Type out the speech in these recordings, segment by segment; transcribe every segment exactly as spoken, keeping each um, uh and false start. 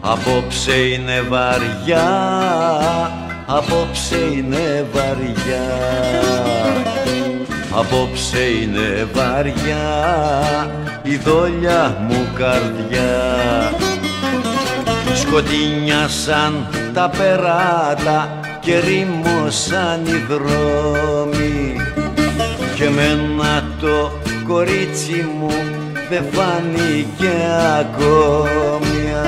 Απόψε είναι βαριά, απόψε είναι βαριά, απόψε είναι βαριά η δόλια μου καρδιά. Σκοτεινιάσαν τα περάτα και ρήμωσαν οι δρόμοι και μένα το κορίτσι μου δεν φάνηκε ακόμη.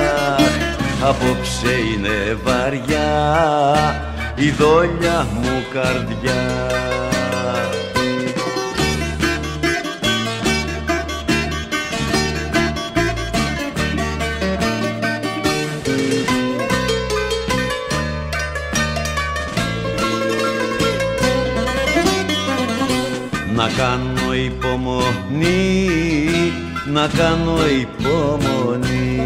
Απόψε είναι βαριά η δόλια μου καρδιά. Να κάνω υπομονή, να κάνω υπομονή,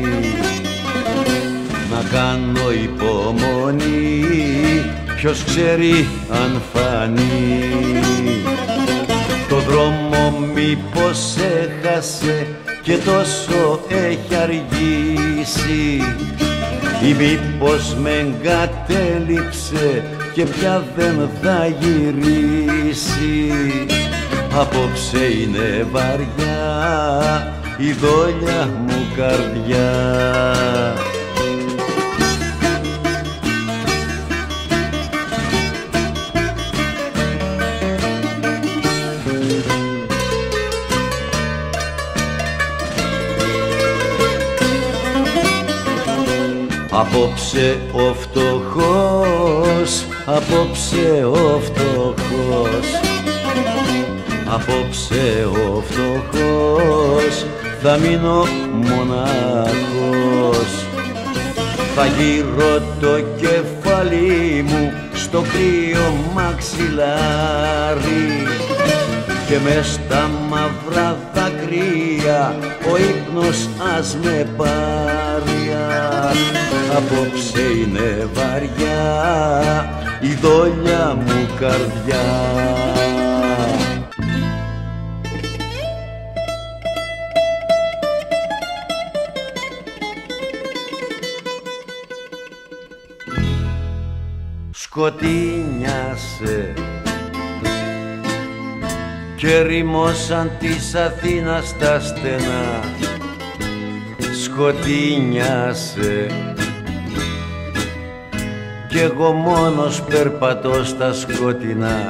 να κάνω υπομονή, ποιος ξέρει αν φανεί. Το δρόμο μήπως έχασε και τόσο έχει αργήσει, ή μήπως με εγκατέλειψε και πια δεν θα γυρίσει. Απόψε είναι βαριά η δόλια μου καρδιά. Απόψε ο φτωχός, απόψε ο φτωχός, απόψε ο φτωχός θα μείνω μοναχός. Θα γύρω το κεφάλι μου στο κρύο μαξιλάρι και μες στα μαύρα δάκρυα ο ύπνος ας με πάρει. Απόψε είναι βαριά η δόλια μου καρδιά. Σκοτεινιάσε και ρημώσαν της Αθήνας τα στενά. Σκοτεινιάσε κι εγώ μόνος περπατώ στα σκοτεινά.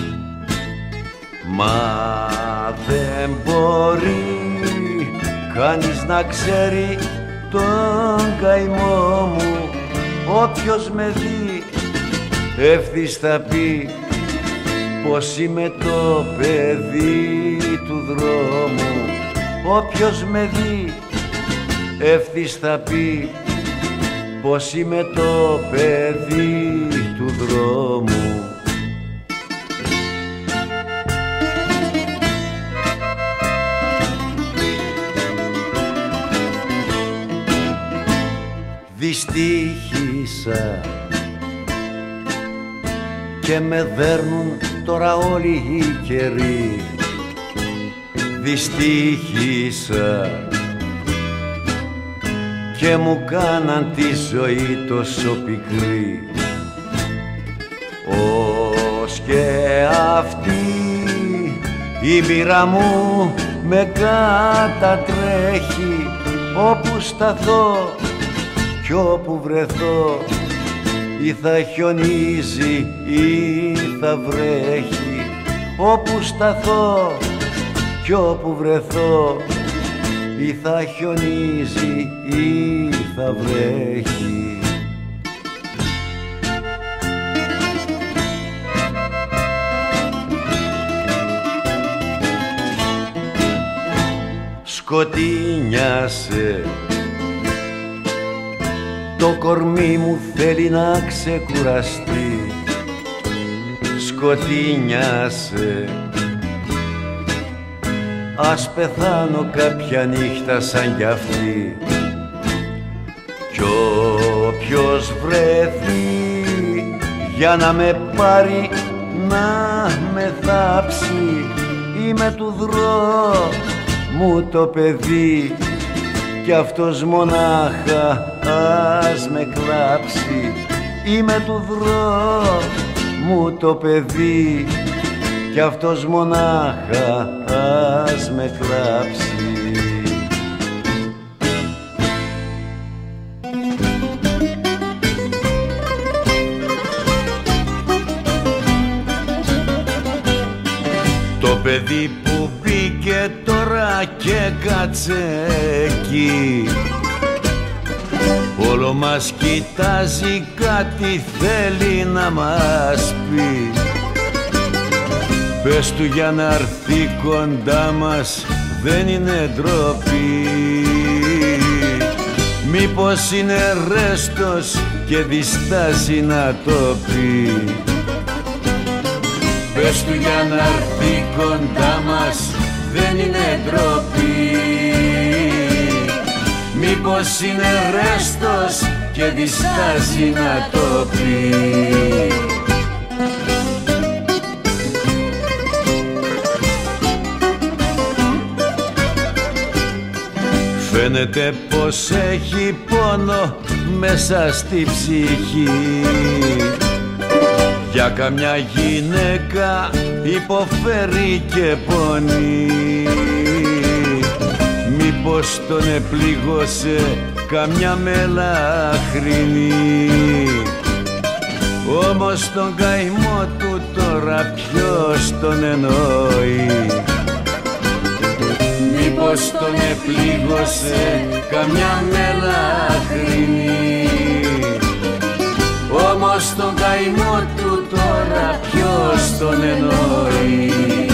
Μα δεν μπορεί κανείς να ξέρει τον καημό μου. Όποιος με δει ευθύς θα πει πως είμαι το παιδί του δρόμου. Όποιος με δει ευθύς θα πει πως είμαι το παιδί του δρόμου. Δυστύχησα και με δέρνουν τώρα όλοι οι καιροί. Δυστύχησα και μου κάναν τη ζωή τόσο πικρή. Ως και αυτή η μοίρα μου με κατατρέχει. Όπου σταθώ κι όπου βρεθώ ή θα χιονίζει ή θα βρέχει. Όπου σταθώ κι όπου βρεθώ ή θα χιονίζει ή θα βρέχει. Σκοτεινιάσε, το κορμί μου θέλει να ξεκουραστεί. Σκοτεινιάσε, ας πεθάνω κάποια νύχτα σαν κι αυτή. Κι όποιος βρεθεί για να με πάρει να με θάψει, είμαι του δρόμου το παιδί κι αυτός μονάχα ας με κλάψει. Είμαι του δρόμου το παιδί κι αυτός μονάχα ας με κλάψει. Το παιδί που μπήκε τώρα και κάτσε εκεί, όλο μας κοιτάζει, κάτι θέλει να μας πει. Πες του για να έρθει κοντά μας, δεν είναι ντροπή. Μήπως είναι ρέστος και διστάζει να το πει. Πες του για να έρθει κοντά μας, δεν είναι ντροπή. Μήπως είναι ρέστος και διστάζει να το πει. Φαίνεται πως έχει πόνο μέσα στη ψυχή, για καμιά γυναίκα υποφέρει και πονεί. Μήπως τον επλήγωσε καμιά μελαχρινή, όμως τον καημό του τώρα ποιος τον εννοεί. Μήπως τον επλήγωσε καμιά μελαχρινή, όμως τον καημό του τώρα ποιος τον εννοεί.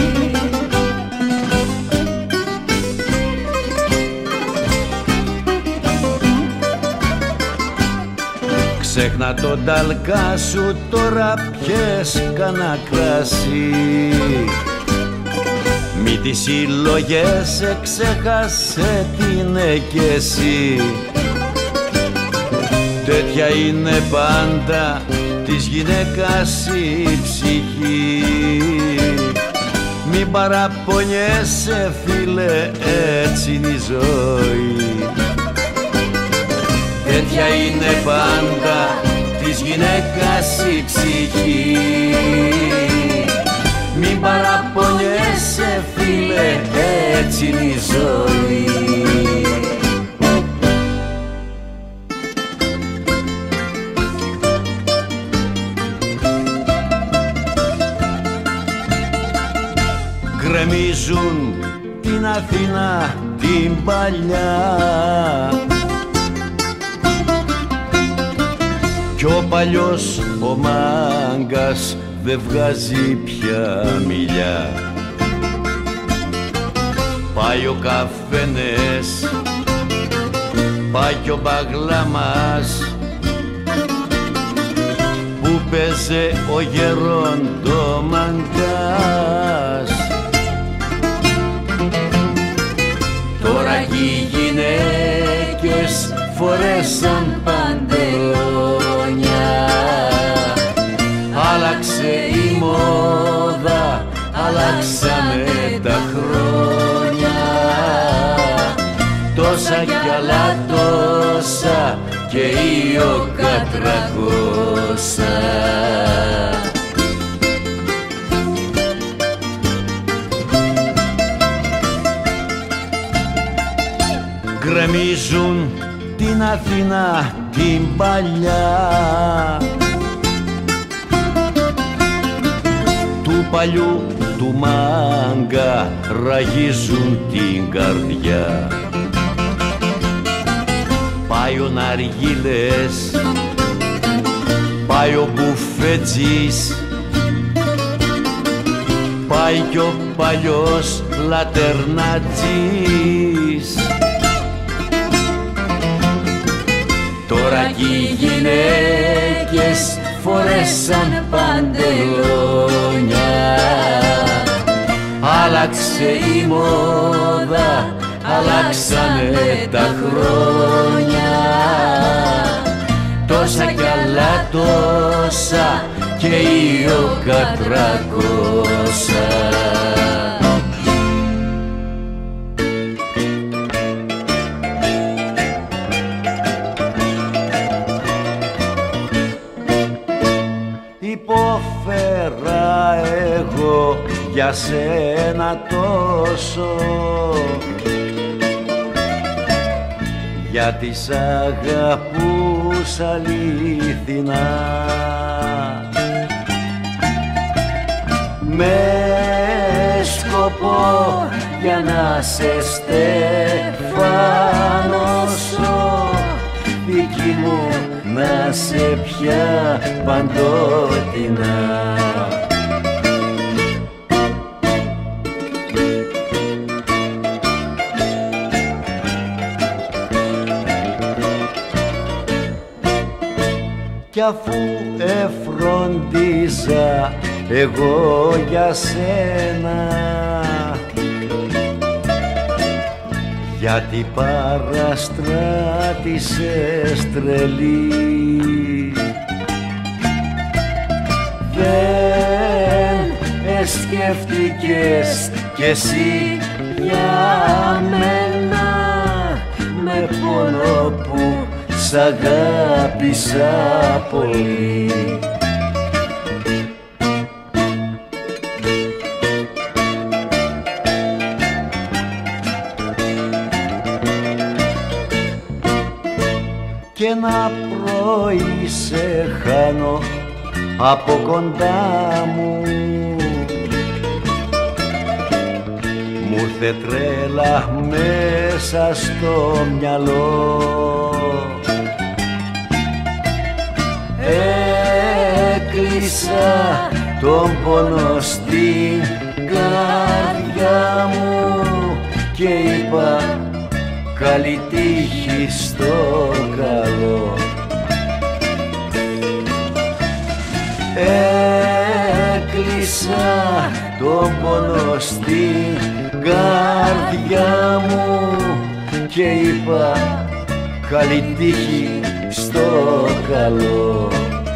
Ξέχνα τον ταλκά σου, τώρα πιες κανένα κρασί. Μη τις συλλογέσαι, ξέχασε τι είναι κι εσύ. Τέτοια είναι πάντα της γυναίκας η ψυχή. Μην παραπονιέσαι φίλε, έτσι είναι η ζωή. Τέτοια είναι πάντα της γυναίκας η ψυχή. Μην παραπονιέσαι φίλε, έτσι είναι η ζωή. Γκρεμίζουν την Αθήνα την παλιά κι ο παλιός ο μάγκας δεν βγάζει πια μιλιά. Πάει ο καφενές, πάει κι ο μπαγλαμάς που παίζε ο γεροντομαγκάς. Τώρα κι οι γυναίκες φορέσαν παντελόνια. Άλλαξε η μόδα, αλλάξαμε τα χρόνια. Τόσα κι άλλα τόσα και io κατρακόσα. Γκρεμίζουν την Αθήνα την παλιά, του παλιού του μάγκα ραγίζουν την καρδιά. Πάει ο Ναργίλες, πάει ο Μπουφέτζης, πάει κι ο παλιός λατερνατζής. Τώρα κι οι γυναίκες φορέσαν παντελόνια. Άλλαξε η μόδα, αλλάξανε τα χρόνια. Τόσα κι άλλα τόσα και io κατρακόσα. για σένα τόσο, γιατί σ' αγαπούσα αλήθινα, με σκοπό για να σε στεφανώσω, δική μου να σε πια παντότινα. Κι αφού εφροντίζα εγώ για σένα, γιατί παραστράτησες τρελή, δεν εσκέφτηκες κι εσύ για μένα, με πόνο που σ' αγάπησα πολύ. Κι ένα πρωί σε χάνω από κοντά μου, μου ήρθε τρέλα μέσα στο μυαλό, έκλεισα τον πόνο στην καρδιά μου και είπα καλή τύχη στο καλό. Έκλεισα τον πόνο στην καρδιά μου και είπα καλή τύχη στο καλό.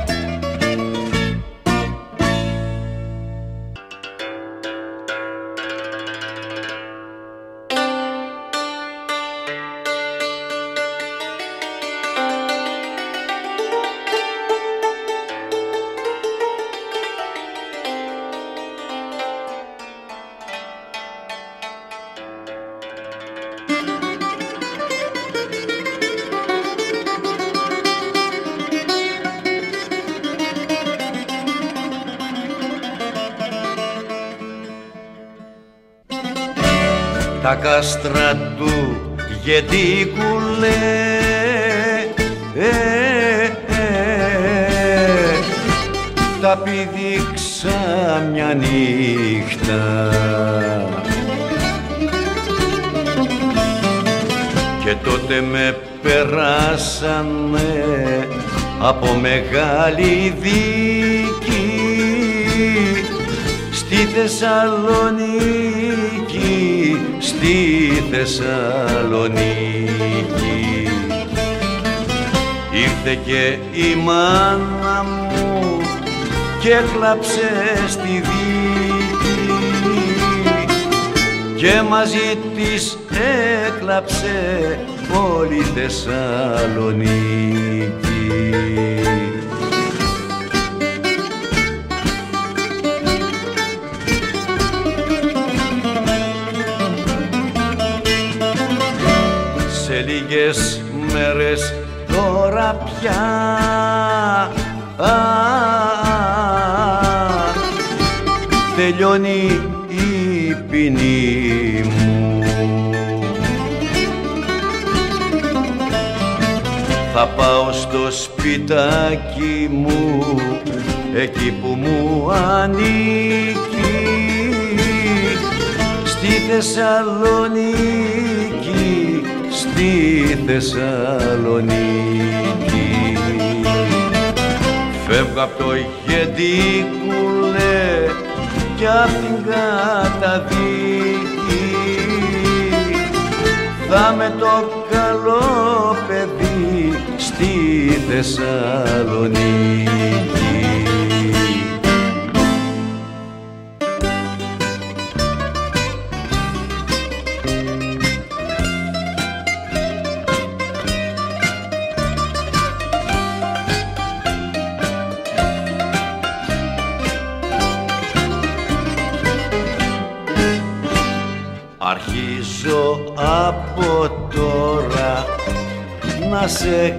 Τα κάστρα του γεντίκουλε, ε, ε, ε, τα πηδήξα μια νύχτα και τότε με περάσανε από μεγάλη δίκη στη Θεσσαλονίκη, στη Θεσσαλονίκη. Ήρθε και η μάνα μου και έκλαψε στη δίκη και μαζί της έκλαψε όλη Θεσσαλονίκη. Σε λίγες μέρες τώρα πια α, α, τελειώνει η ποινή μου. Θα πάω στο σπιτάκι μου, εκεί που μου ανήκει, στη Θεσσαλονίκη, στη Θεσσαλονίκη. Φεύγω απ' το γεντίκουλε κι απ' την καταδίκη, θα με το καλό παιδί στη Θεσσαλονίκη. από τώρα να σε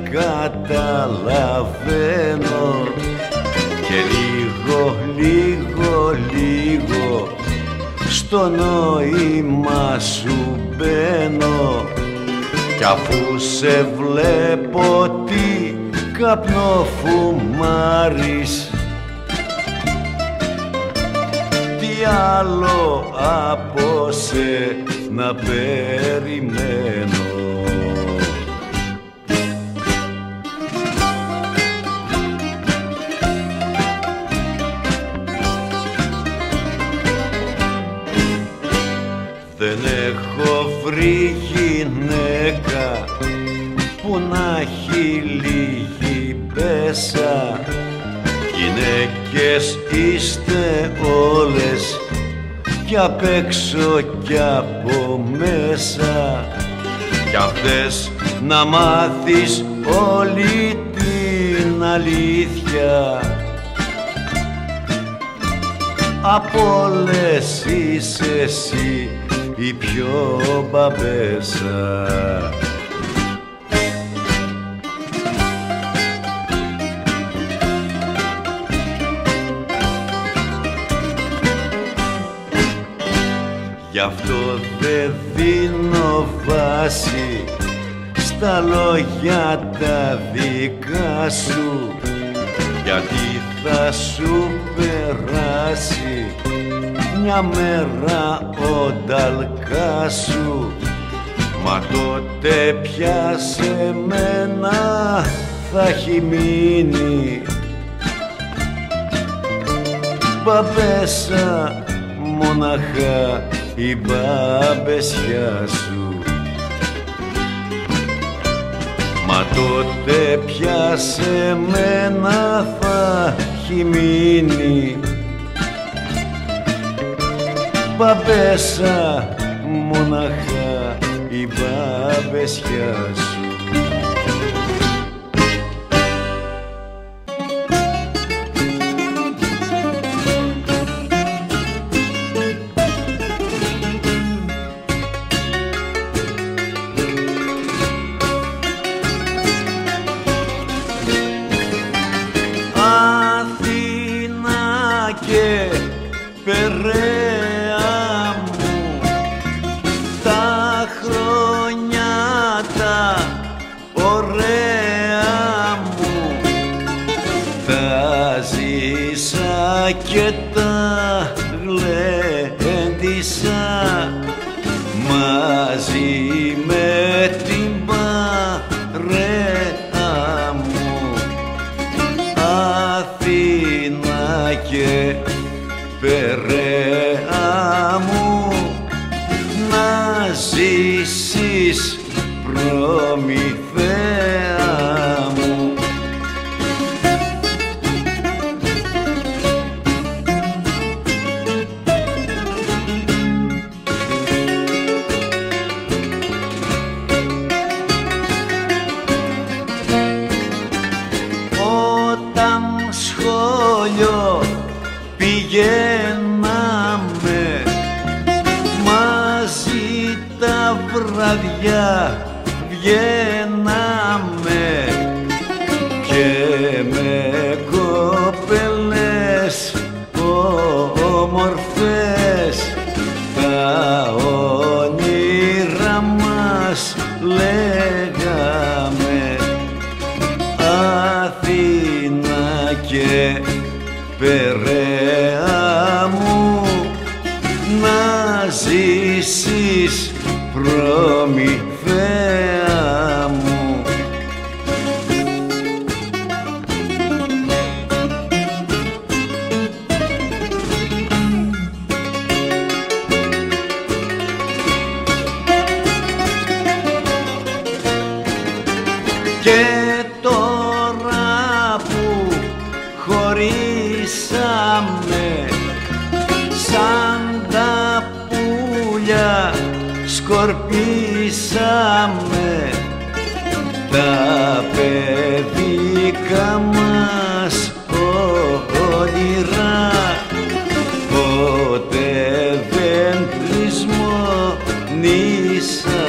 καταλαβαίνω και λίγο, λίγο, λίγο στο νόημα σου μπαίνω κι αφού σε βλέπω τι καπνό φουμάρεις, τι άλλο από σε να περιμένω. Δεν έχω βρει γυναίκα που να έχει λίγη πέσα. Γυναίκες είστε όλες κι απ' έξω κι από μέσα κι αυτές να μάθεις όλη την αλήθεια. Απ' όλες είσαι εσύ η πιο μπαμπέσα. Γι' αυτό δεν δίνω βάση στα λόγια τα δικά σου, γιατί θα σου περάσει μια μέρα ο νταλκά σου. Μα τότε πια σε μένα θα έχει μείνει μπαμπέσα μοναχά η μπαμπεσιά σου. Μα τότε πια σε μένα θα έχει μείνει μπαμπέσα μοναχά η μπαμπεσιά σου. Αθήνα και Περαία μου, τα χρόνια τα ωραία μου, τα ζήσα και τα γλέντισα μαζί με την παρέα μου. Αθήνα και Περαία μου, να ζήσεις Προμηθέα μου. Όταν σχολείο πηγαίναμε μαζί τα βραδιά βγαίναμε και με κοπέλες όμορφες τα όνειρα μας λέγαμε. Αθήνα και Περαία μου, να ζήσεις Προμηθέα μου. Και τώρα που χωρίσαμε σαν τα πουλιά σκορπίσαμε, τα παιδικά μας όνειρα ποτέ δεν λησμονήσαμε.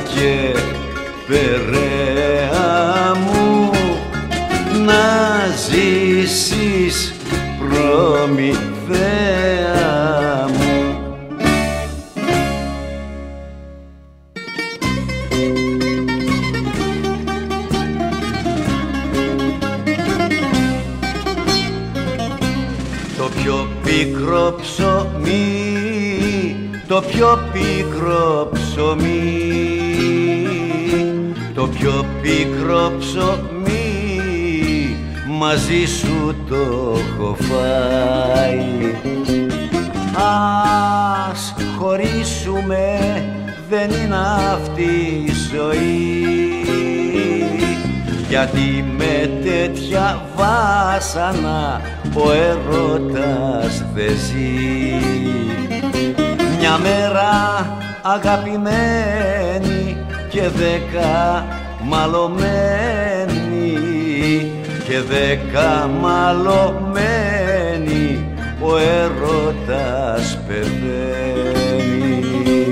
και Περαία μου, να ζήσεις Προμηθέα μου. Το πιο πίκρο ψωμί, το πιο πίκρο ψωμί, το πιο πίκρο ψωμί, μαζί σου το έχω φάει. Ας χωρίσουμε, δεν είναι αυτή η ζωή, γιατί με τέτοια βάσανα ο έρωτας δεν ζει. Μια μέρα αγαπημένη και δέκα μαλωμένη, και δέκα μαλωμένη, ο έρωτας πεθαίνει.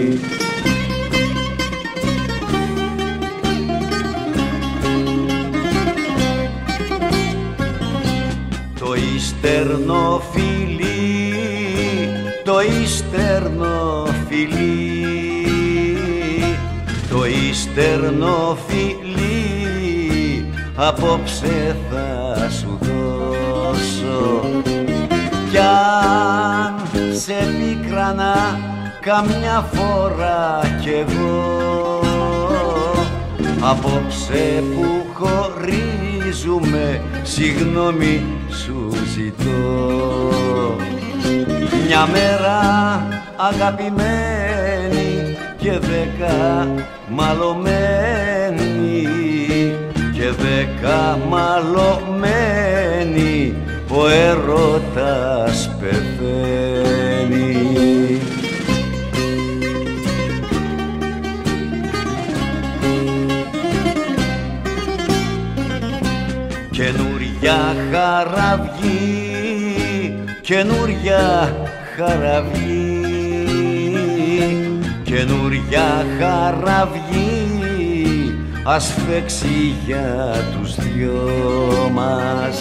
Το ίστερνο φιλί, το ίστερνο φιλί, το ίστερνο φιλί, απόψε θα σου δώσω. Κι αν σε πίκρανα καμιά φορά κι εγώ, απόψε που χωρίζουμε, συγγνώμη σου ζητώ. Μια μέρα αγαπημένη και δέκα μαλωμένη, και δέκα μαλωμένη, ο έρωτας πεθαίνει. Καινούρια χαραυγή, καινούρια χαραυγή, καινούρια χαραυγή, ας φέξει για τους δυο μας.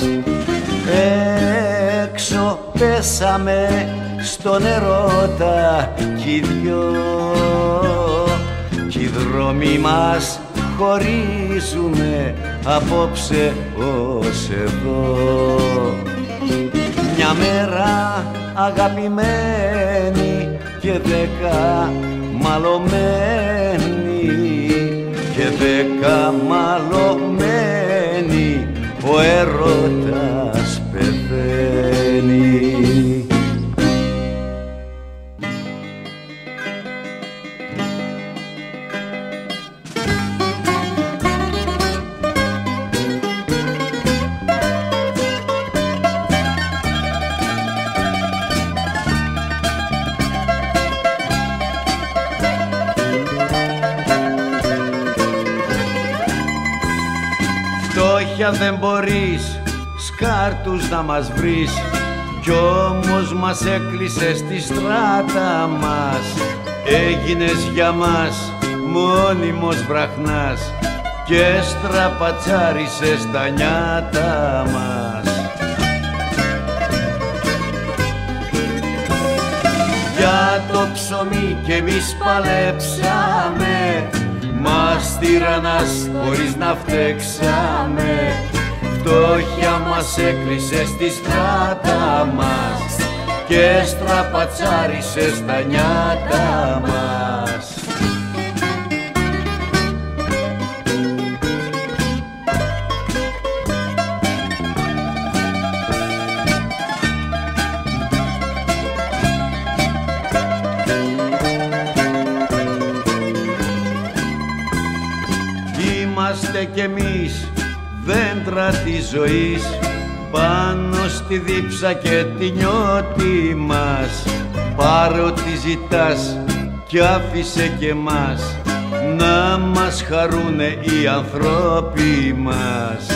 Έξω πέσαμε στον ερώτα κι οι δυο, κι οι δρόμοι μας χωρίζουμε απόψε ως εδώ. Μια μέρα αγαπημένη και δέκα μαλωμένη, και δέκα μαλωμένη, ο έρωτας πεθαίνει. Φτώχεια δεν μπορείς σκάρτους να μας βρεις, κι όμως μας έκλεισες στη στράτα μας. Έγινες για μας μόνιμος βραχνάς και στραπατσάρισες τα νιάτα μας. Για το ψωμί κι εμείς παλέψαμε, μας τυραννάς χωρίς να φταίξαμε. Φτώχεια μας έκλεισε στη στράτα μας και στραπατσάρισε στα νιάτα μας. Είμαστε κι εμείς δέντρα της ζωής, πάνω στη δίψα και τη νιώτη μας. Πάρε ό,τι ζητάς κι άφησε και μας, να μας χαρούνε οι ανθρώποι μας.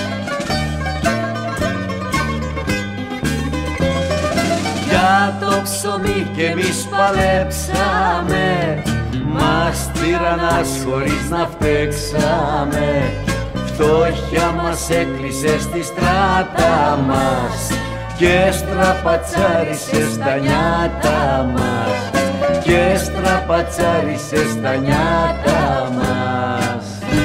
Για το ψωμί κι εμείς παλέψαμε, μας τυραννάς χωρίς να φταίξαμε. Φτώχεια μας έκλεισε στη στράτα μας και στραπατσάρισε στα νιάτα μας, και στραπατσάρισε στα νιάτα μας.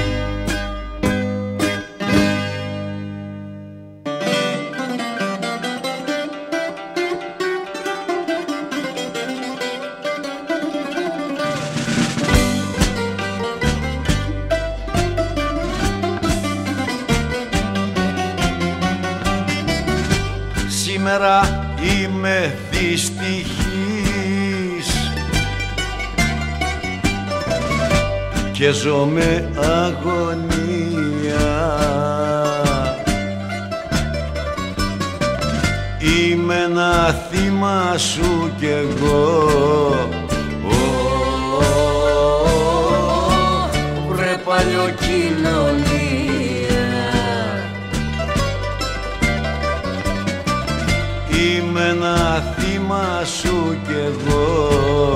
Σήμερα είμαι δυστυχής και ζω με αγωνία. Είμαι ένα θύμα σου κι εγώ. Βρε παλιοκοινωνία, είμαι ένα θύμα σου κι εγώ.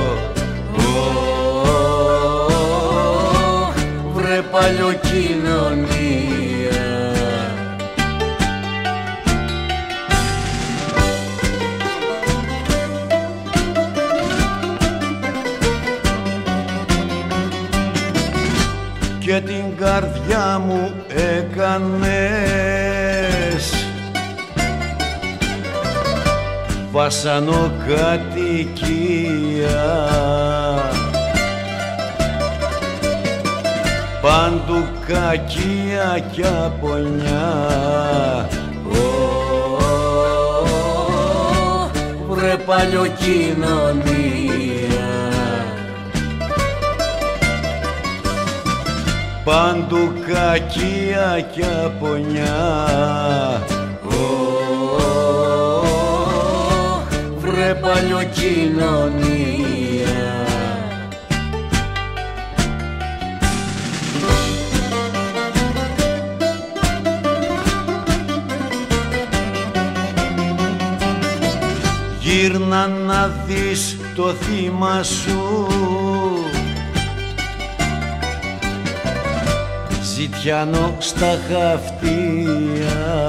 Βρε παλιοκοινωνία. Και την καρδιά μου έκανες βασανό κατοικία. Παντού κακία κι απονιά. Βρε παλιοκοινωνία, παντού κακία κι απονιά. Βρε παλιοκοινωνία. Γύρνα να δεις το θύμα σου, ζητιάνο στα χαυτία.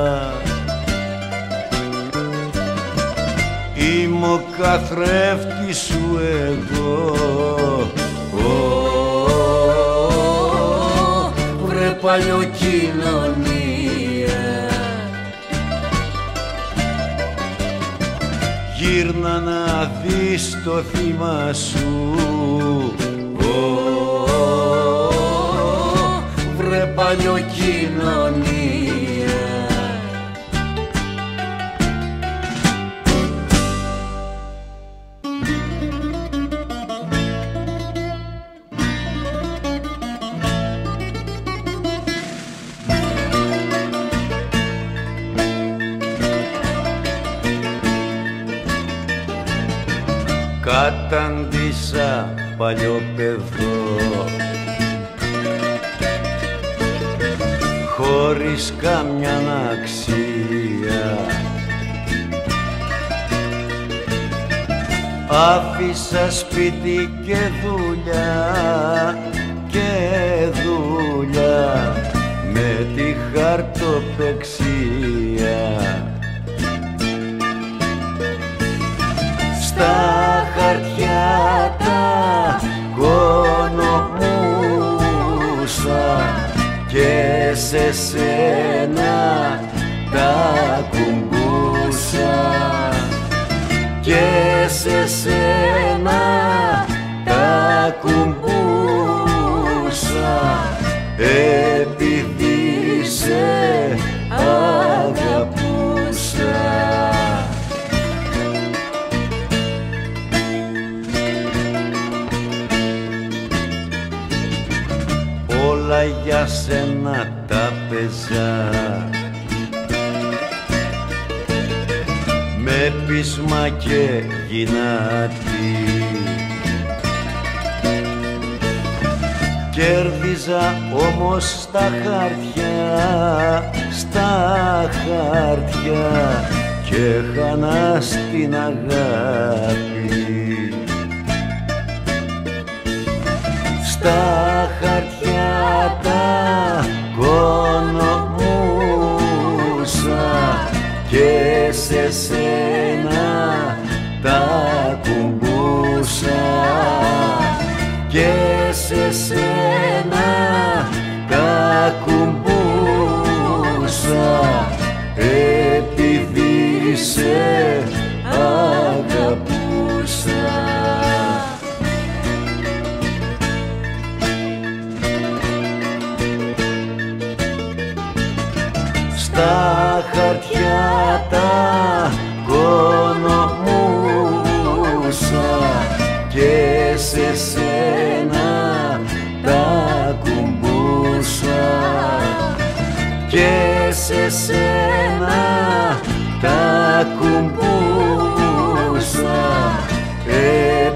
Είμαι ο καθρέφτης σου εγώ. Βρε παλιοκοινωνία, γύρνα να δεις το θύμα σου. Βρε παλιοκοινωνία. Καταντήσα παλιό παιδό χωρίς καμιά αξία. Άφησα σπίτι και δουλειά και δουλειά με τη χαρτοπεξία. Στα χαρτιά τα κονομούσα και σε σένα τα κουμπούσα, και σε σένα τα κουμπούσα, επειδή σε αγαπούσα. Όλα για σένα τα παίζα με πείσμα και γυνάτη. Κέρδιζα όμως στα χαρτιά, στα χαρτιά και χάνα στην αγάπη. στα χαρτιά τα κονομούσα και σε σένα τα κουμπούσα και σε σένα τα κουμπούσα επειδή σε αγαπούσα. Στα χαρτιά τα κονομούσα και σε σένα τα κουμπούσα και σε σένα τα κουμπούσα